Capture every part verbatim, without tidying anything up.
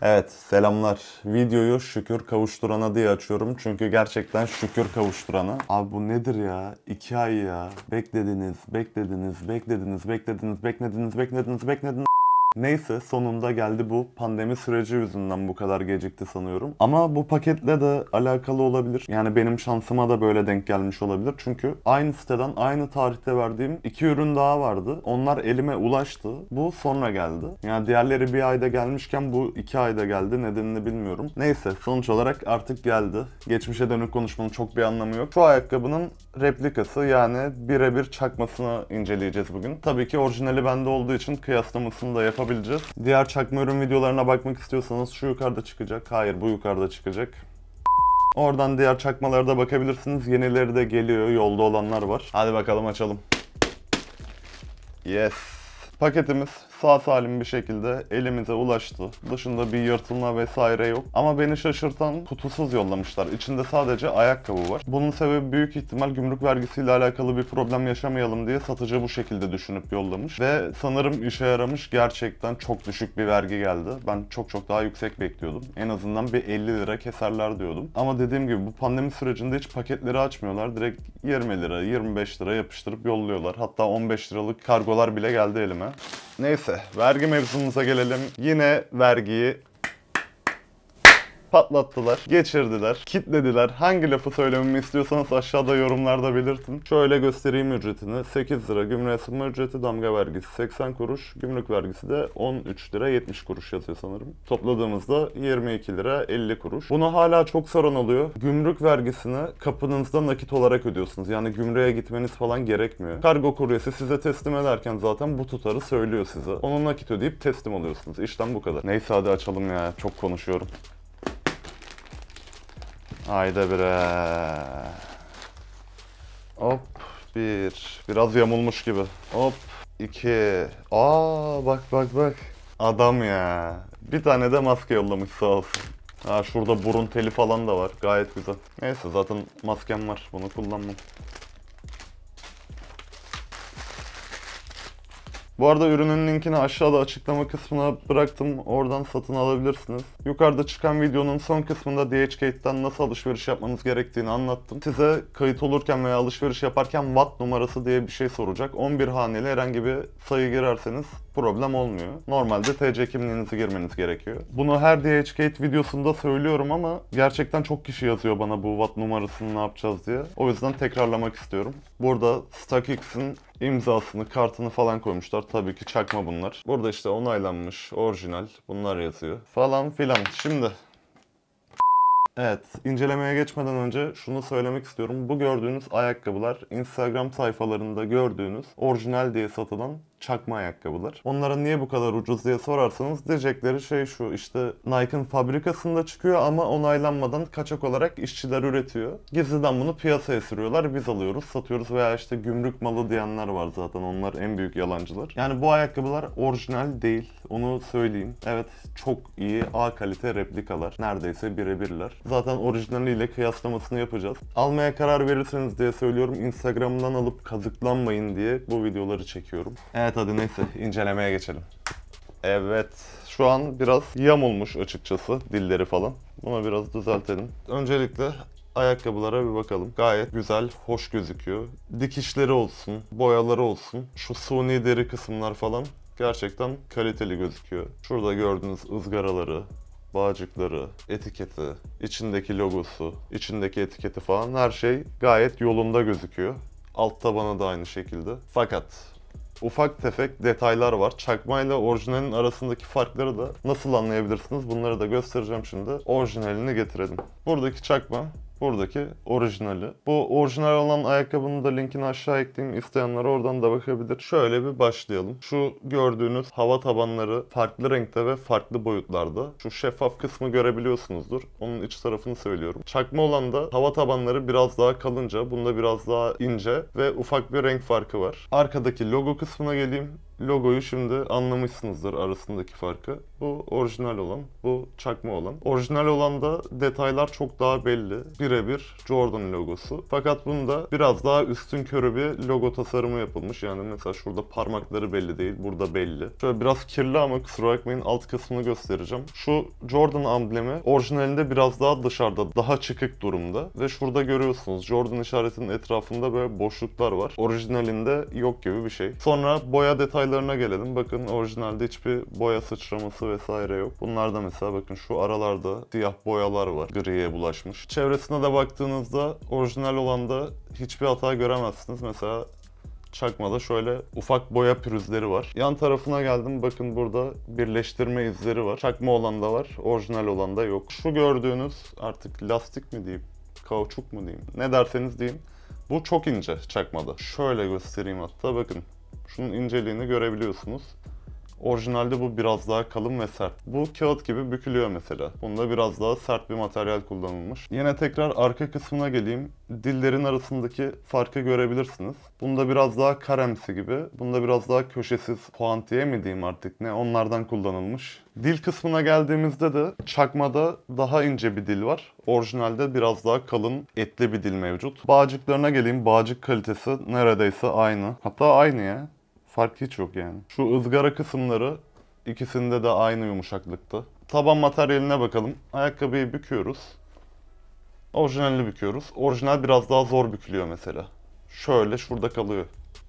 Evet, selamlar. Videoyu şükür kavuşturana diye açıyorum. Çünkü gerçekten şükür kavuşturana. Abi bu nedir ya? İki ay ya. Beklediniz, beklediniz, beklediniz, beklediniz, beklediniz, beklediniz, beklediniz. Neyse sonunda geldi, bu pandemi süreci yüzünden bu kadar gecikti sanıyorum. Ama bu paketle de alakalı olabilir. Yani benim şansıma da böyle denk gelmiş olabilir. Çünkü aynı siteden aynı tarihte verdiğim iki ürün daha vardı. Onlar elime ulaştı. Bu sonra geldi. Yani diğerleri bir ayda gelmişken bu iki ayda geldi. Nedenini bilmiyorum. Neyse sonuç olarak artık geldi. Geçmişe dönük konuşmanın çok bir anlamı yok. Şu ayakkabının replikası, yani birebir çakmasını inceleyeceğiz bugün. Tabii ki orijinali bende olduğu için kıyaslamasını da yapabileceğiz. Diğer çakma ürün videolarına bakmak istiyorsanız şu yukarıda çıkacak. Hayır, bu yukarıda çıkacak. Oradan diğer çakmalara da bakabilirsiniz. Yenileri de geliyor. Yolda olanlar var. Hadi bakalım açalım. Yes. Paketimiz sağ salim bir şekilde elimize ulaştı. Dışında bir yırtılma vesaire yok. Ama beni şaşırtan, kutusuz yollamışlar. İçinde sadece ayakkabı var. Bunun sebebi büyük ihtimal gümrük vergisiyle alakalı bir problem yaşamayalım diye satıcı bu şekilde düşünüp yollamış. Ve sanırım işe yaramış. Gerçekten çok düşük bir vergi geldi. Ben çok çok daha yüksek bekliyordum. En azından bir elli lira keserler diyordum. Ama dediğim gibi bu pandemi sürecinde hiç paketleri açmıyorlar. Direkt yirmi lira, yirmi beş lira yapıştırıp yolluyorlar. Hatta on beş liralık kargolar bile geldi elime. Neyse, vergi mevzumuza gelelim. Yine vergiyi patlattılar, geçirdiler, kitlediler. Hangi lafı söylememi istiyorsanız aşağıda yorumlarda belirtin. Şöyle göstereyim ücretini. sekiz lira gümrük ısınma ücreti, damga vergisi seksen kuruş, gümrük vergisi de on üç lira yetmiş kuruş yazıyor sanırım. Topladığımızda yirmi iki lira elli kuruş. Bunu hala çok soran oluyor. Gümrük vergisini kapınızda nakit olarak ödüyorsunuz. Yani gümrüğe gitmeniz falan gerekmiyor. Kargo kuryesi size teslim ederken zaten bu tutarı söylüyor size. Onu nakit ödeyip teslim alıyorsunuz. İşlem bu kadar. Neyse hadi açalım ya. Çok konuşuyorum. Hayda bre. Hop bir. Biraz yamulmuş gibi. Hop iki. Aa bak bak bak. Adam ya. Bir tane de maske yollamış sağ olsun. Ha şurada burun teli falan da var. Gayet güzel. Neyse zaten maskem var. Bunu kullanmam. Bu arada ürünün linkini aşağıda açıklama kısmına bıraktım. Oradan satın alabilirsiniz. Yukarıda çıkan videonun son kısmında D H Gate'den nasıl alışveriş yapmanız gerektiğini anlattım. Size kayıt olurken veya alışveriş yaparken watt numarası diye bir şey soracak. on bir haneli herhangi bir sayı girerseniz problem olmuyor. Normalde T C kimliğinizi girmeniz gerekiyor. Bunu her D H Gate videosunda söylüyorum ama gerçekten çok kişi yazıyor bana bu watt numarasını ne yapacağız diye. O yüzden tekrarlamak istiyorum. Burada StockX'in imzasını, kartını falan koymuşlar. Tabii ki çakma bunlar. Burada işte onaylanmış, orijinal bunlar yazıyor. Falan filan. Şimdi evet, incelemeye geçmeden önce şunu söylemek istiyorum. Bu gördüğünüz ayakkabılar Instagram sayfalarında gördüğünüz orijinal diye satılan çakma ayakkabılar. Onlara niye bu kadar ucuz diye sorarsanız diyecekleri şey şu: işte Nike'ın fabrikasında çıkıyor ama onaylanmadan kaçak olarak işçiler üretiyor. Gizliden bunu piyasaya sürüyorlar, biz alıyoruz, satıyoruz veya işte gümrük malı diyenler var zaten, onlar en büyük yalancılar. Yani bu ayakkabılar orijinal değil, onu söyleyeyim. Evet, çok iyi A kalite replikalar, neredeyse birebirler. Zaten orijinaliyle kıyaslamasını yapacağız. Almaya karar verirseniz diye söylüyorum, Instagram'dan alıp kazıklanmayın diye bu videoları çekiyorum. Evet hadi neyse incelemeye geçelim. Evet, şu an biraz yamulmuş açıkçası dilleri falan. Bunu biraz düzeltelim. Öncelikle ayakkabılara bir bakalım. Gayet güzel, hoş gözüküyor. Dikişleri olsun, boyaları olsun, şu suni deri kısımlar falan gerçekten kaliteli gözüküyor. Şurada gördüğünüz ızgaraları, bağcıkları, etiketi, içindeki logosu, içindeki etiketi falan her şey gayet yolunda gözüküyor. Alt tabanı da aynı şekilde. Fakat ufak tefek detaylar var. Çakma ile orijinalin arasındaki farkları da nasıl anlayabilirsiniz? Bunları da göstereceğim şimdi. Orijinalini getirelim. Buradaki çakma, buradaki orijinali. Bu orijinal olan ayakkabının da linkini aşağı ekleyeyim. İsteyenler oradan da bakabilir. Şöyle bir başlayalım. Şu gördüğünüz hava tabanları farklı renkte ve farklı boyutlarda. Şu şeffaf kısmı görebiliyorsunuzdur. Onun iç tarafını söylüyorum. Çakma olan da hava tabanları biraz daha kalınca, bunda biraz daha ince ve ufak bir renk farkı var. Arkadaki logo kısmına geleyim. Logoyu şimdi anlamışsınızdır, arasındaki farkı. Bu orijinal olan, bu çakma olan. Orijinal olanda detaylar çok daha belli. Birebir Jordan logosu. Fakat bunda biraz daha üstün körü bir logo tasarımı yapılmış. Yani mesela şurada parmakları belli değil, burada belli. Şöyle biraz kirli ama kusura bakmayın, alt kısmını göstereceğim. Şu Jordan amblemi orijinalinde biraz daha dışarıda, daha çıkık durumda. Ve şurada görüyorsunuz Jordan işaretinin etrafında böyle boşluklar var. Orijinalinde yok gibi bir şey. Sonra boya detaylarına gelelim. Bakın orijinalde hiçbir boya sıçraması vesaire yok. Bunlarda mesela bakın şu aralarda siyah boyalar var. Griye bulaşmış. Çevresine de baktığınızda orijinal olanda hiçbir hata göremezsiniz. Mesela çakmada şöyle ufak boya pürüzleri var. Yan tarafına geldim. Bakın burada birleştirme izleri var. Çakma olan da var. Orijinal olan da yok. Şu gördüğünüz artık lastik mi diyeyim, kauçuk mu diyeyim, ne derseniz deyin. Bu çok ince çakmada. Şöyle göstereyim hatta, bakın. Şunun inceliğini görebiliyorsunuz. Orijinalde bu biraz daha kalın ve sert. Bu kağıt gibi bükülüyor mesela. Bunda biraz daha sert bir materyal kullanılmış. Yine tekrar arka kısmına geleyim. Dillerin arasındaki farkı görebilirsiniz. Bunda biraz daha karemsi gibi. Bunda biraz daha köşesiz, puantiye mi diyeyim artık ne, onlardan kullanılmış. Dil kısmına geldiğimizde de çakmada daha ince bir dil var. Orijinalde biraz daha kalın, etli bir dil mevcut. Bağcıklarına geleyim. Bağcık kalitesi neredeyse aynı. Hatta aynı ya. Fark hiç yok yani. Şu ızgara kısımları ikisinde de aynı yumuşaklıkta. Taban materyaline bakalım. Ayakkabıyı büküyoruz. Orijinalini büküyoruz. Orijinal biraz daha zor bükülüyor mesela. Şöyle şurada kalıyor.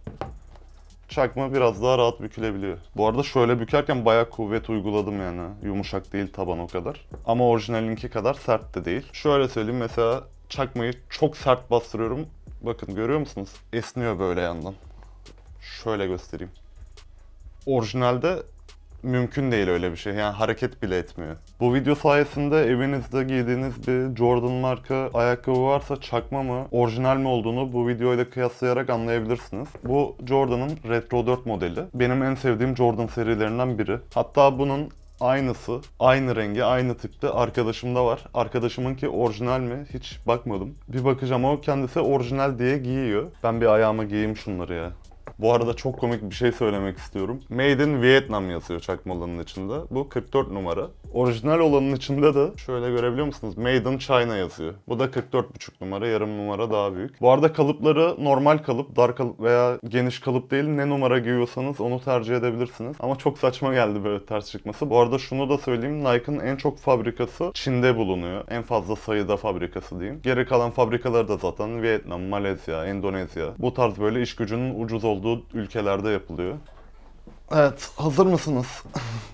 Çakma biraz daha rahat bükülebiliyor. Bu arada şöyle bükerken bayağı kuvvet uyguladım yani. Yumuşak değil taban o kadar. Ama orijinalinki kadar sert de değil. Şöyle söyleyeyim, mesela çakmayı çok sert bastırıyorum. Bakın görüyor musunuz? Esniyor böyle yandan. Şöyle göstereyim. Orijinalde mümkün değil öyle bir şey. Yani hareket bile etmiyor. Bu video sayesinde evinizde giydiğiniz bir Jordan marka ayakkabı varsa çakma mı, orijinal mi olduğunu bu videoyla kıyaslayarak anlayabilirsiniz. Bu Jordan'ın Retro dört modeli. Benim en sevdiğim Jordan serilerinden biri. Hatta bunun aynısı, aynı rengi, aynı tipte arkadaşımda var. Arkadaşımınki orijinal mi? Hiç bakmadım. Bir bakacağım, o kendisi orijinal diye giyiyor. Ben bir ayağıma giyeyim şunları ya. Bu arada çok komik bir şey söylemek istiyorum. Made in Vietnam yazıyor çakma olanın içinde. Bu kırk dört numara. Orijinal olanın içinde de şöyle görebiliyor musunuz? Made in China yazıyor. Bu da kırk dört buçuk numara, yarım numara daha büyük. Bu arada kalıpları normal kalıp, dar kalıp veya geniş kalıp değil, ne numara giyiyorsanız onu tercih edebilirsiniz. Ama çok saçma geldi böyle ters çıkması. Bu arada şunu da söyleyeyim, Nike'ın en çok fabrikası Çin'de bulunuyor. En fazla sayıda fabrikası diyeyim. Geri kalan fabrikaları da zaten Vietnam, Malezya, Endonezya. Bu tarz böyle iş gücünün ucuz olduğu ülkelerde yapılıyor. Evet, hazır mısınız?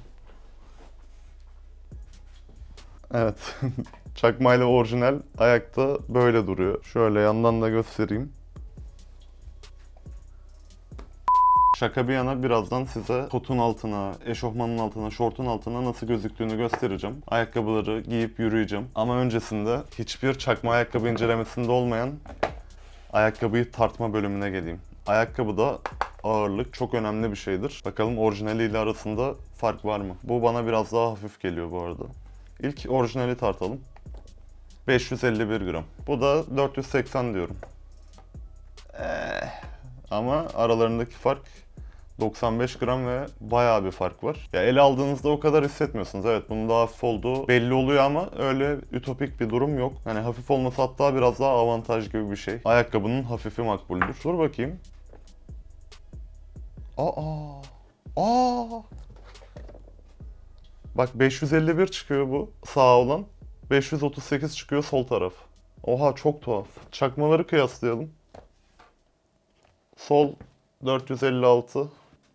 Evet, çakmayla orijinal ayakta böyle duruyor. Şöyle yandan da göstereyim. Şaka bir yana birazdan size kotun altına, eşofmanın altına, şortun altına nasıl gözüktüğünü göstereceğim. Ayakkabıları giyip yürüyeceğim. Ama öncesinde hiçbir çakma ayakkabı incelemesinde olmayan ayakkabıyı tartma bölümüne geleyim. Ayakkabıda ağırlık çok önemli bir şeydir. Bakalım orijinaliyle arasında fark var mı? Bu bana biraz daha hafif geliyor bu arada. İlk orijinali tartalım. beş yüz elli bir gram. Bu da dört yüz seksen diyorum. Eh, ama aralarındaki fark doksan beş gram ve bayağı bir fark var. Ya ele aldığınızda o kadar hissetmiyorsunuz. Evet, bunun daha hafif olduğu belli oluyor ama öyle ütopik bir durum yok. Yani hafif olması hatta biraz daha avantaj gibi bir şey. Ayakkabının hafifi makbuldür. Dur bakayım. Aa, aa. Bak beş yüz elli bir çıkıyor bu sağ olan. beş yüz otuz sekiz çıkıyor sol taraf. Oha, çok tuhaf. Çakmaları kıyaslayalım. Sol dört yüz elli altı.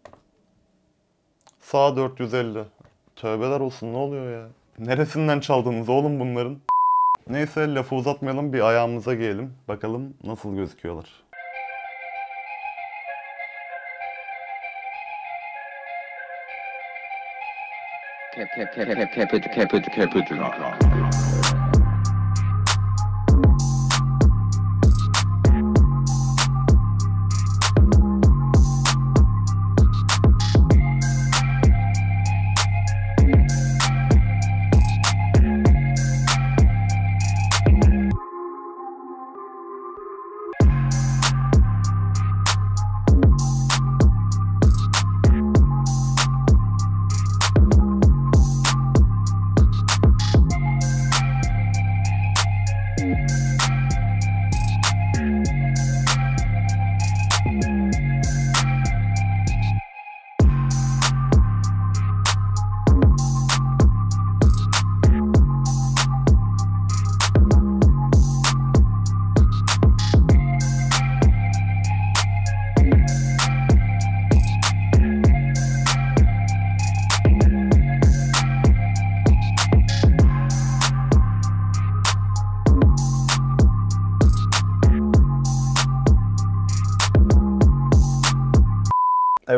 Sağ dört yüz elli. Tövbeler olsun, ne oluyor ya? Neresinden çaldınız oğlum bunların? Neyse, lafı uzatmayalım, bir ayağımıza giyelim. Bakalım nasıl gözüküyorlar. Kep kep kep kep kep kep kep kep kep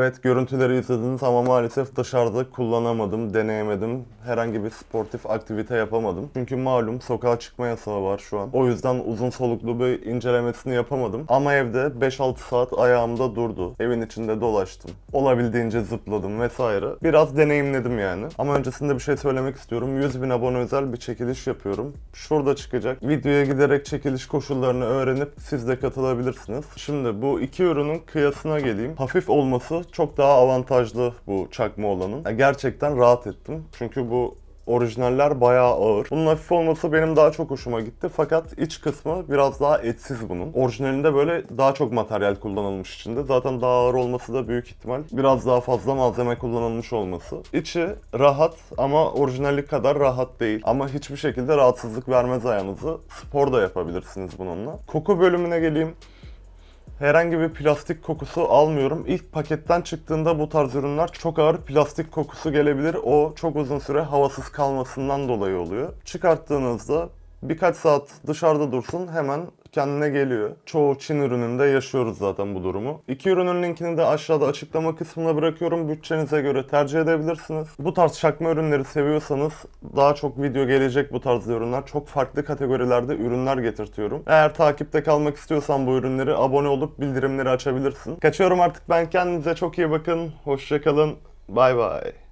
Evet, görüntüleri izlediniz ama maalesef dışarıda kullanamadım, deneyemedim. Herhangi bir sportif aktivite yapamadım. Çünkü malum sokağa çıkma yasağı var şu an. O yüzden uzun soluklu bir incelemesini yapamadım. Ama evde beş altı saat ayağımda durdu. Evin içinde dolaştım. Olabildiğince zıpladım vesaire. Biraz deneyimledim yani. Ama öncesinde bir şey söylemek istiyorum. yüz bin abone özel bir çekiliş yapıyorum. Şurada çıkacak. Videoya giderek çekiliş koşullarını öğrenip siz de katılabilirsiniz. Şimdi bu iki ürünün kıyasına geleyim. Hafif olması çok daha avantajlı bu çakma olanın. Yani gerçekten rahat ettim. Çünkü bu orijinaller bayağı ağır. Bunun hafif olması benim daha çok hoşuma gitti. Fakat iç kısmı biraz daha etsiz bunun. Orijinalinde böyle daha çok materyal kullanılmış içinde. Zaten daha ağır olması da büyük ihtimal biraz daha fazla malzeme kullanılmış olması. İçi rahat ama orijinali kadar rahat değil. Ama hiçbir şekilde rahatsızlık vermez ayağınızı. Spor da yapabilirsiniz bununla. Koku bölümüne geleyim. Herhangi bir plastik kokusu almıyorum. İlk paketten çıktığında bu tarz ürünler çok ağır plastik kokusu gelebilir. O çok uzun süre havasız kalmasından dolayı oluyor. Çıkarttığınızda birkaç saat dışarıda dursun, hemen kendine geliyor. Çoğu Çin ürününde yaşıyoruz zaten bu durumu. İki ürünün linkini de aşağıda açıklama kısmına bırakıyorum. Bütçenize göre tercih edebilirsiniz. Bu tarz çakma ürünleri seviyorsanız daha çok video gelecek bu tarz ürünler. Çok farklı kategorilerde ürünler getirtiyorum. Eğer takipte kalmak istiyorsan bu ürünleri abone olup bildirimleri açabilirsin. Kaçıyorum artık ben. Kendinize çok iyi bakın. Hoşça kalın. Bay bay.